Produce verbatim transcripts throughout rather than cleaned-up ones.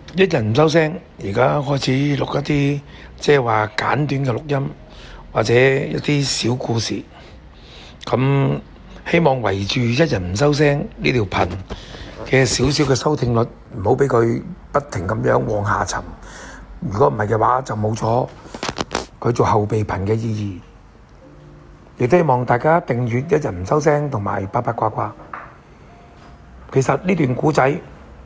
一人唔收聲，而家開始錄一啲即係話簡短嘅錄音，或者一啲小故事。咁希望圍住一人唔收聲呢條頻嘅少少嘅收聽率，唔好俾佢不停咁樣往下沉。如果唔係嘅話，就冇咗佢做後備頻嘅意義。亦都希望大家訂閱一人唔收聲同埋八八卦卦。其實呢段故仔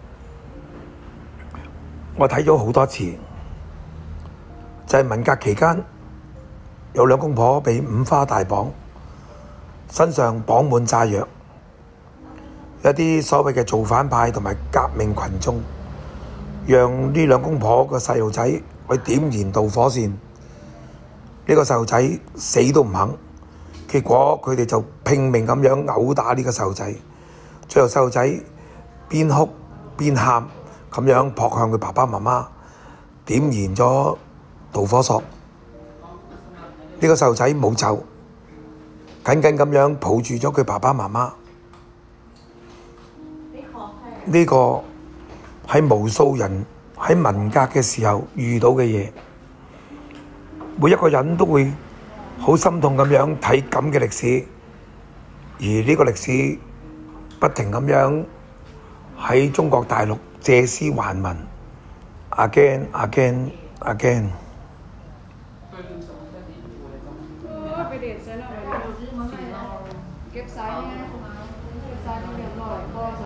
我睇咗好多次，就係文革期間有兩公婆被五花大綁，身上綁滿炸藥，一啲所謂嘅造反派同埋革命群眾，讓呢兩公婆個細路仔去點燃導火線。呢個細路仔死都唔肯，結果佢哋就拼命咁樣毆打呢個細路仔，最後細路仔邊哭邊喊咁樣撲向佢爸爸媽媽，點燃咗導火索。呢個細路仔冇走，緊緊咁樣抱住咗佢爸爸媽媽。呢個係無數人喺文革嘅時候遇到嘅嘢，每一個人都會好心痛咁樣睇咁嘅歷史，而呢個歷史不停咁樣喺中國大陸借屍還魂 ，again again again。